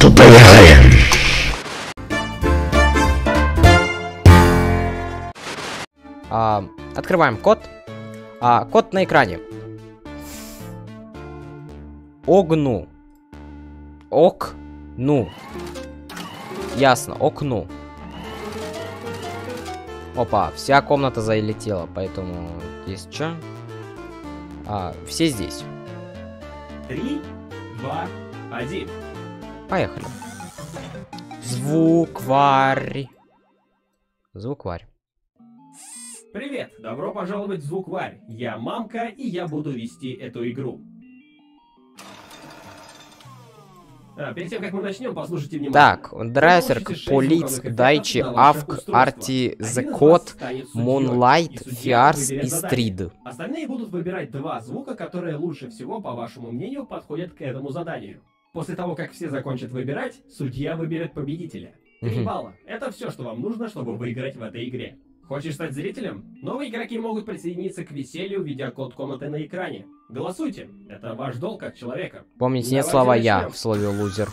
что поехали. Открываем код. Код на экране. Огну. Окну. Ясно, окну. Опа, вся комната залетела, поэтому здесь что? Все здесь. 3, 2, 1. Поехали. Звукварь. Звукварь. Привет, добро пожаловать в Звукварь. Я Мамка, и я буду вести эту игру. Перед тем, как мы начнем, послушайте внимательно. Так, Драйсерк, Полиц, Дайчи, Авк, Арти, The Кот, Moonlight, Фиарс и Стрид. Остальные будут выбирать два звука, которые лучше всего, по вашему мнению, подходят к этому заданию. После того, как все закончат выбирать, судья выберет победителя. 3 балла. Это все, что вам нужно, чтобы выиграть в этой игре. Хочешь стать зрителем? Новые игроки могут присоединиться к веселью, введя код комнаты на экране. Голосуйте. Это ваш долг как человека. Помните, нет слова «я» в слове «лузер».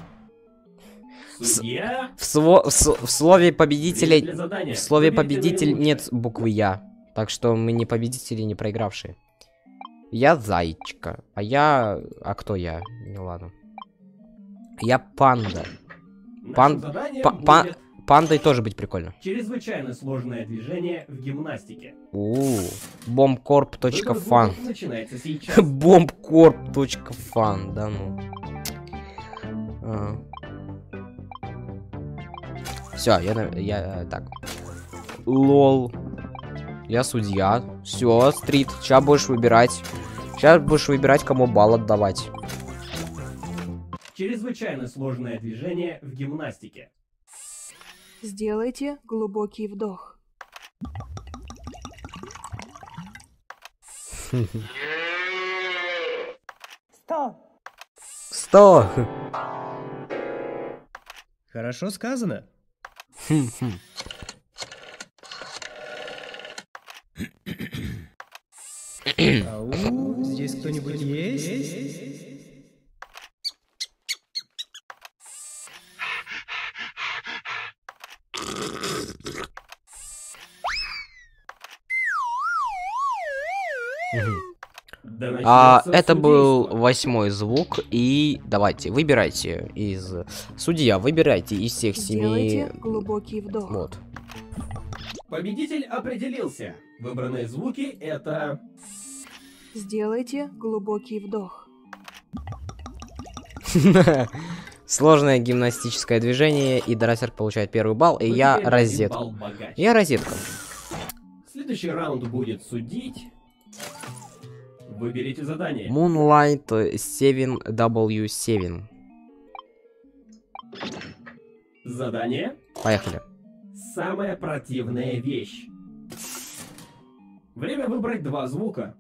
Судья? В слове победителя... Задания. В слове Выберите победитель наилучшее. нет буквы «я». Так что мы не победители, не проигравшие. Я зайчка. А кто я? Ну ладно. Я панда. Нашим заданием будет Пандой тоже быть прикольно. чрезвычайно сложное движение в гимнастике. Bombcorp.fan. Выбор начинается сейчас. Bombcorp.fan, да ну. Все, я так. Лол. Я судья. Все, Стрит. Сейчас будешь выбирать. Кому балл отдавать. Чрезвычайно сложное движение в гимнастике. Сделайте глубокий вдох. Сто. 100. Хорошо сказано. Ау, здесь кто-нибудь есть? Да начнется Это был судейство. 8-й звук. И давайте, выбирайте из... Судья, выбирайте из всех 7... Сделайте глубокий вдох. Вот. Победитель определился. Выбранные звуки это... Сделайте глубокий вдох. Сложное гимнастическое движение. И Драйсерк получает первый балл. И Вы я теперь на 1 розетка. балл богаче. Я розетка. Следующий раунд будет судить. Выберите задание. Moonlight 7W7. Задание. Поехали. Самая противная вещь. Время выбрать 2 звука.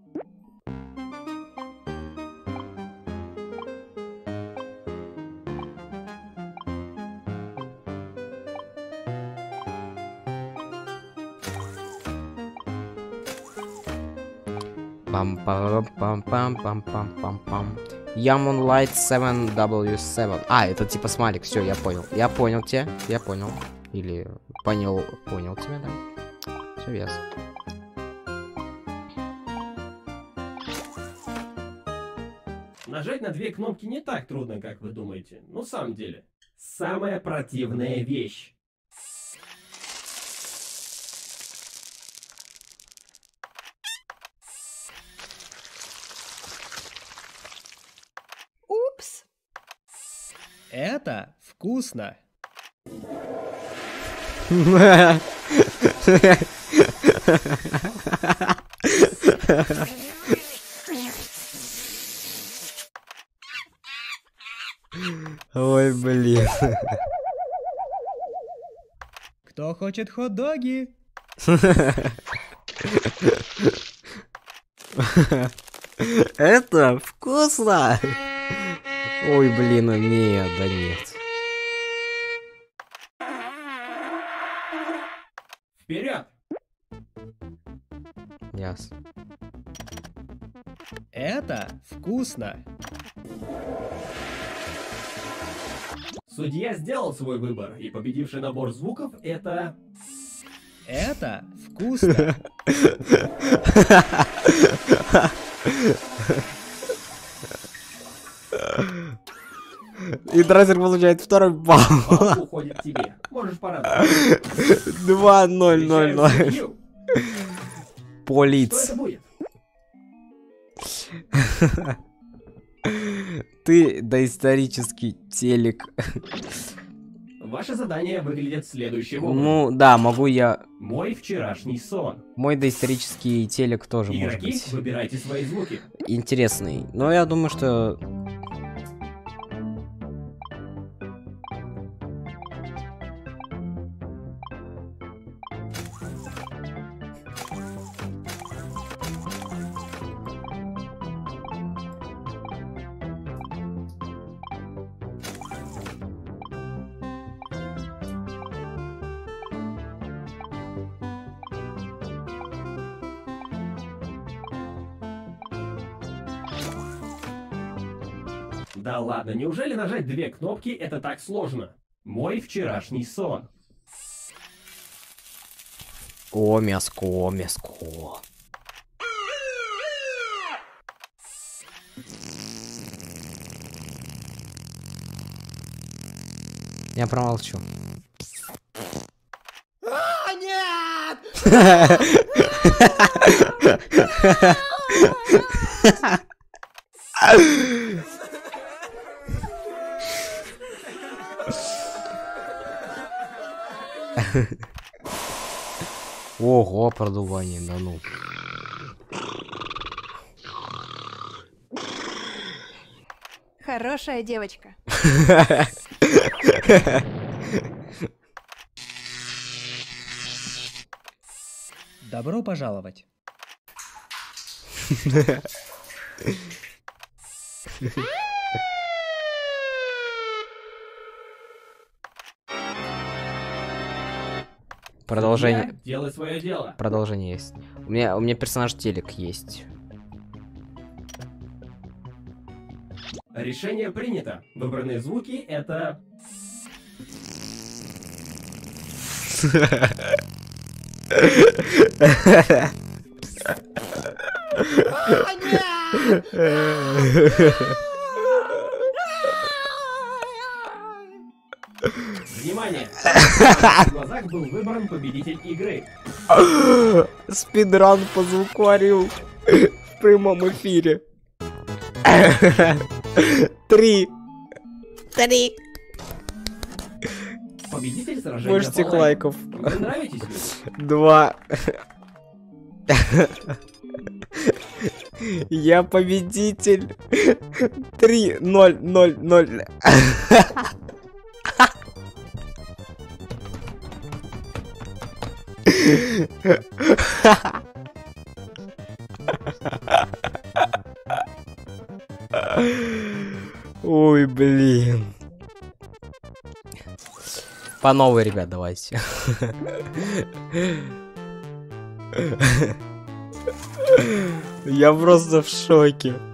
Пам-пам-пам-пам-пам-пам-пам. Я Moonlight 7W7. Это типа смайлик, все, я понял. Я понял тебя, я понял. Или понял тебя, да? Все ясно. Нажать на 2 кнопки не так трудно, как вы думаете. На самом деле. Самая противная вещь. Упс! Это вкусно. Ой, блин. Кто хочет хот-доги? Это вкусно. Ой, блин, нет, да нет. Вперед! Ясно. Это вкусно. Судья сделал свой выбор, и победивший набор звуков это... Это вкусно. И Драйзер получает второй балл. Балл уходит тебе. Можешь порадоваться. 2-0-0-0. Встречаем судью. Что Полиц. это будет? Ты доисторический телек. Ваше задание выглядит следующим образом. Ну, да, могу я... Мой вчерашний сон. Мой доисторический телек тоже может Игроки, быть выбирайте свои звуки. интересный. Но я думаю, что... Да ладно, неужели нажать две кнопки это так сложно? Мой вчерашний сон. О, мяско, мяско. Я промолчу. Ого, продувание, да ну. Хорошая девочка. Добро пожаловать. Продолжение. Судья, делай свое дело. Продолжение есть. У меня персонаж телек есть. Решение принято. Выбранные звуки это... Внимание! В глазах был выбран победитель игры. Спидран по звукварю в прямом эфире. 3. Победитель сражения Можете по лайков. Вы нравитесь мне? 2. Я победитель. 3-0-0-0. Ой, блин. По новой, ребят, давайте. Я просто в шоке.